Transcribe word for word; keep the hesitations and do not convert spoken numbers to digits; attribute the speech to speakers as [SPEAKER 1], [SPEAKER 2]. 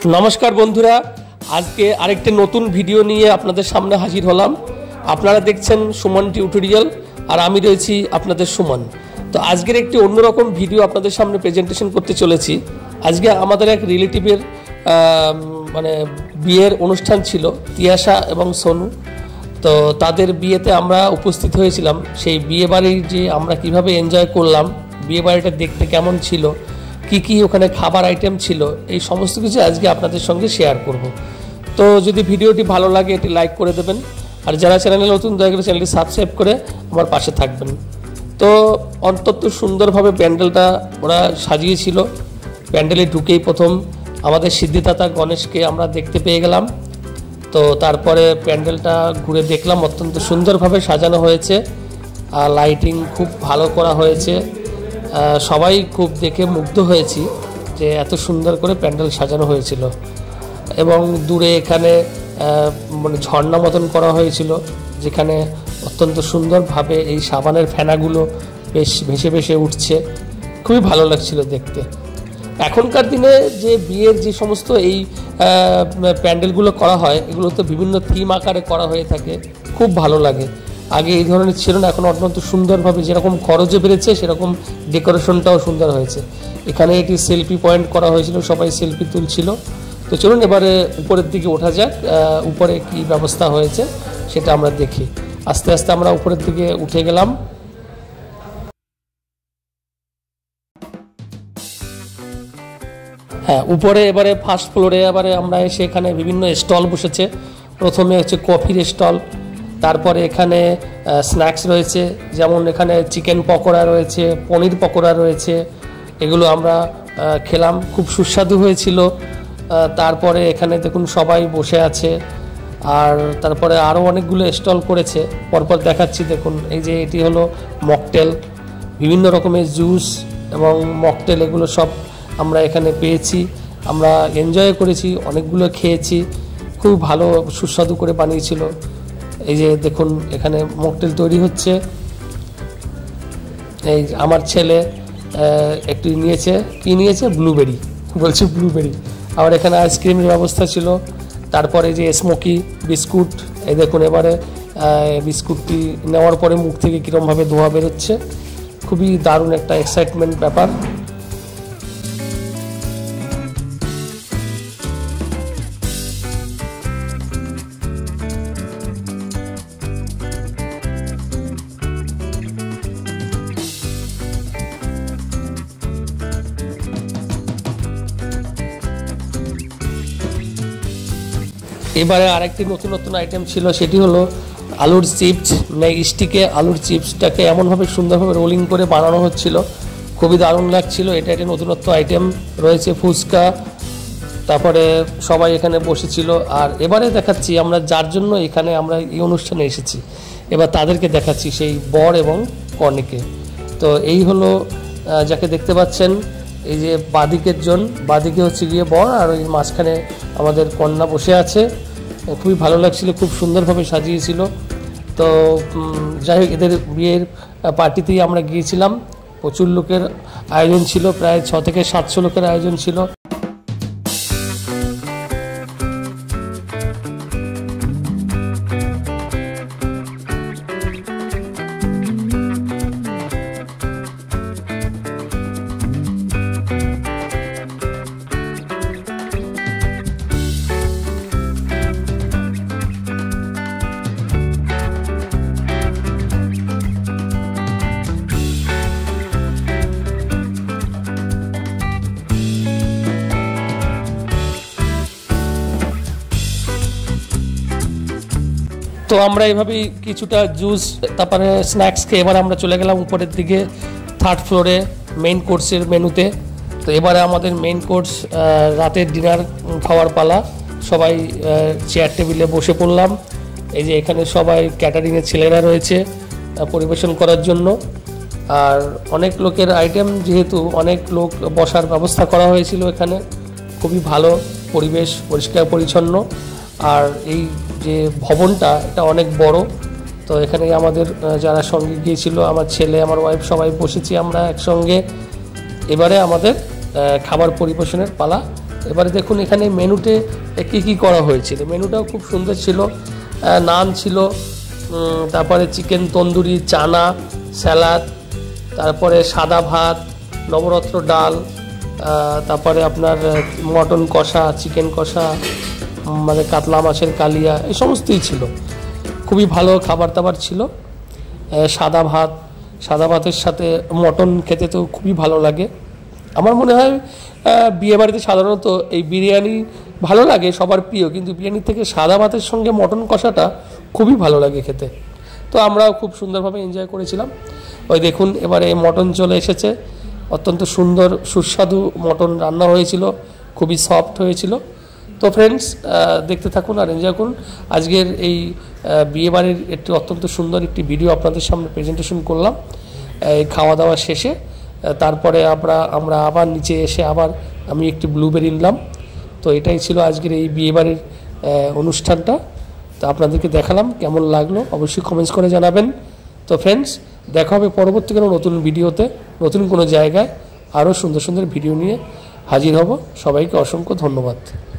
[SPEAKER 1] নমস্কার বন্ধুরা, আজকে আরেকটি নতুন ভিডিও নিয়ে আপনাদের সামনে হাজির হলাম। আপনারা দেখছেন সুমন টিউটোরিয়াল আর আমি রয়েছি আপনাদের সুমন। তো আজকের একটি অন্যরকম ভিডিও আপনাদের সামনে প্রেজেন্টেশন করতে চলেছি। আজকে আমাদের এক রিলেটিভের মানে বিয়ের অনুষ্ঠান ছিল, তিয়াশা এবং সোনু। তো তাদের বিয়েতে আমরা উপস্থিত হয়েছিলাম। সেই বিয়ে বাড়ির যে আমরা কিভাবে এনজয় করলাম, বিয়ে বাড়িটা দেখতে কেমন ছিল, কি কি ওখানে খাবার আইটেম ছিল, এই সমস্ত কিছু আজকে আপনাদের সঙ্গে শেয়ার করব। তো যদি ভিডিওটি ভালো লাগে এটি লাইক করে দেবেন, আর যারা চ্যানেলে নতুন দয়া করে চ্যানেলটি সাবস্ক্রাইব করে আমার পাশে থাকবেন। তো অন্তত সুন্দরভাবে প্যান্ডেলটা ওরা সাজিয়েছিল। প্যান্ডেলে ঢুকেই প্রথম আমাদের সিদ্ধিদাতা গণেশকে আমরা দেখতে পেয়ে গেলাম। তো তারপরে প্যান্ডেলটা ঘুরে দেখলাম, অত্যন্ত সুন্দরভাবে সাজানো হয়েছে আর লাইটিং খুব ভালো করা হয়েছে। সবাই খুব দেখে মুগ্ধ হয়েছি যে এত সুন্দর করে প্যান্ডেল সাজানো হয়েছিল। এবং দূরে এখানে মানে ঝর্ণা মতন করা হয়েছিল, যেখানে অত্যন্ত সুন্দরভাবে এই সাবানের ফেনাগুলো বেশ ভেসে ভেসে উঠছে, খুবই ভালো লাগছিল দেখতে। এখনকার দিনে যে বিয়ের যে সমস্ত এই প্যান্ডেলগুলো করা হয়, এগুলো তো বিভিন্ন থিম আকারে করা হয়ে থাকে, খুব ভালো লাগে। আগে এই ধরনের ছিল না, এখন অত্যন্ত সুন্দরভাবে যেরকম খরচে বেড়েছে সেরকম ডেকোরেশনটাও সুন্দর হয়েছে। এখানে একটি সেলফি পয়েন্ট করা হয়েছিল, সবাই সেলফি তুলছিল। তো চলুন এবারে উপরের দিকে ওঠা যাক, উপরে কি ব্যবস্থা হয়েছে সেটা আমরা দেখি। আস্তে আস্তে আমরা উপরের দিকে উঠে গেলাম। হ্যাঁ, উপরে এবারে ফার্স্ট ফ্লোরে এবারে আমরা এসে এখানে বিভিন্ন স্টল বসেছে। প্রথমে হচ্ছে কফির স্টল, তারপরে এখানে স্ন্যাক্স রয়েছে, যেমন এখানে চিকেন পকোড়া রয়েছে, পনির পকোড়া রয়েছে। এগুলো আমরা খেলাম, খুব সুস্বাদু হয়েছিল। তারপরে এখানে দেখুন সবাই বসে আছে। আর তারপরে আরও অনেকগুলো স্টল করেছে, পরপর দেখাচ্ছি। দেখুন এই যে এটি হলো মকটেল, বিভিন্ন রকমের জুস এবং মকটেল, এগুলো সব আমরা এখানে পেয়েছি। আমরা এনজয় করেছি, অনেকগুলো খেয়েছি, খুব ভালো সুস্বাদু করে বানিয়েছিল। এই যে দেখুন এখানে মকটেল তৈরি হচ্ছে। এই আমার ছেলে একটু নিয়েছে, কি নিয়েছে, ব্লুবেরি বলছে, ব্লুবেরি। আবার এখানে আইসক্রিমের ব্যবস্থা ছিল। তারপরে যে স্মোকি বিস্কুট, এই দেখুন এবারে বিস্কুটটি নেওয়ার পরে মুখ থেকে কীরকমভাবে ধোঁয়া বেরোচ্ছে, খুবই দারুণ একটা এক্সাইটমেন্ট ব্যাপার। এবারে আরেকটি নতুন নতুন আইটেম ছিল, সেটি হলো আলুর চিপস। মানে স্টিকে আলুর চিপসটাকে এমনভাবে সুন্দরভাবে রোলিং করে বানানো হচ্ছিল, খুবই দারুণ লাগছিল। এটা একটি নতুনত্ব আইটেম রয়েছে। ফুচকা, তারপরে সবাই এখানে বসেছিল। আর এবারে দেখাচ্ছি আমরা যার জন্য এখানে আমরা এই অনুষ্ঠানে এসেছি, এবার তাদেরকে দেখাচ্ছি, সেই বর এবং কনেকে। তো এই হলো যাকে দেখতে পাচ্ছেন, এই যে বাদিকের জন, বাদিকে হচ্ছে গিয়ে বর, আর ওই মাঝখানে আমাদের কন্যা বসে আছে। খুবই ভালো লাগছিল, খুব সুন্দরভাবে সাজিয়েছিল। তো যাই হোক, এদের বিয়ের পার্টিতেই আমরা গিয়েছিলাম। প্রচুর লোকের আয়োজন ছিল, প্রায় ছ থেকে সাতশো লোকের আয়োজন ছিল। তো আমরা এইভাবেই কিছুটা জুস, তারপরে স্ন্যাক্স খেয়ে এবার আমরা চলে গেলাম উপরের দিকে, থার্ড ফ্লোরে মেইন কোর্সের মেনুতে। তো এবারে আমাদের মেইন কোর্স, রাতের ডিনার খাওয়ার পালা। সবাই চেয়ার টেবিলে বসে পড়লাম। এই যে এখানে সবাই ক্যাটারিংয়ের ছেলেরা রয়েছে পরিবেশন করার জন্য। আর অনেক লোকের আইটেম, যেহেতু অনেক লোক বসার ব্যবস্থা করা হয়েছিল এখানে। খুবই ভালো পরিবেশ, পরিষ্কার পরিচ্ছন্ন। আর এই যে ভবনটা, এটা অনেক বড়। তো এখানে আমাদের যারা সঙ্গে গিয়েছিল, আমার ছেলে, আমার ওয়াইফ, সবাই বসেছি আমরা একসঙ্গে। এবারে আমাদের খাবার পরিবেশনের পালা এবারে দেখুন এখানে মেনুতে কী কী করা হয়েছিল। মেনুটাও খুব সুন্দর ছিল, নান ছিল, তারপরে চিকেন তন্দুরি, চানা, স্যালাড, তারপরে সাদা ভাত, নবরত্ন ডাল, তারপরে আপনার মটন কষা, চিকেন কষা, মানে কাতলা মাছের কালিয়া, এই সমস্তই ছিল। খুবই ভালো খাবার দাবার ছিল। সাদা ভাত, সাদা ভাতের সাথে মটন খেতে তো খুবই ভালো লাগে। আমার মনে হয় বিয়েবাড়িতে সাধারণত এই বিরিয়ানি ভালো লাগে, সবার প্রিয়, কিন্তু বিরিয়ানির থেকে সাদা ভাতের সঙ্গে মটন কষাটা খুবই ভালো লাগে খেতে। তো আমরাও খুব সুন্দরভাবে এনজয় করেছিলাম। ওই দেখুন এবারে মটন চলে এসেছে, অত্যন্ত সুন্দর সুস্বাদু মটন রান্না হয়েছিল, খুবই সফট হয়েছিল। তো ফ্রেন্ডস, দেখতে থাকুন আর এনজয় করুন। আজকের এই বিয়েবাড়ির একটি অত্যন্ত সুন্দর একটি ভিডিও আপনাদের সামনে প্রেজেন্টেশন করলাম এই খাওয়া দাওয়া শেষে। তারপরে আমরা আমরা আবার নিচে এসে আবার আমি একটি ব্লুবেরি নিলাম। তো এটাই ছিল আজকের এই বিয়েবাড়ির অনুষ্ঠানটা। তো আপনাদেরকে দেখালাম, কেমন লাগলো অবশ্যই কমেন্টস করে জানাবেন। তো ফ্রেন্ডস, দেখা হবে পরবর্তী কোনো নতুন ভিডিওতে, নতুন কোনো জায়গায় আরও সুন্দর সুন্দর ভিডিও নিয়ে হাজির হব। সবাইকে অসংখ্য ধন্যবাদ।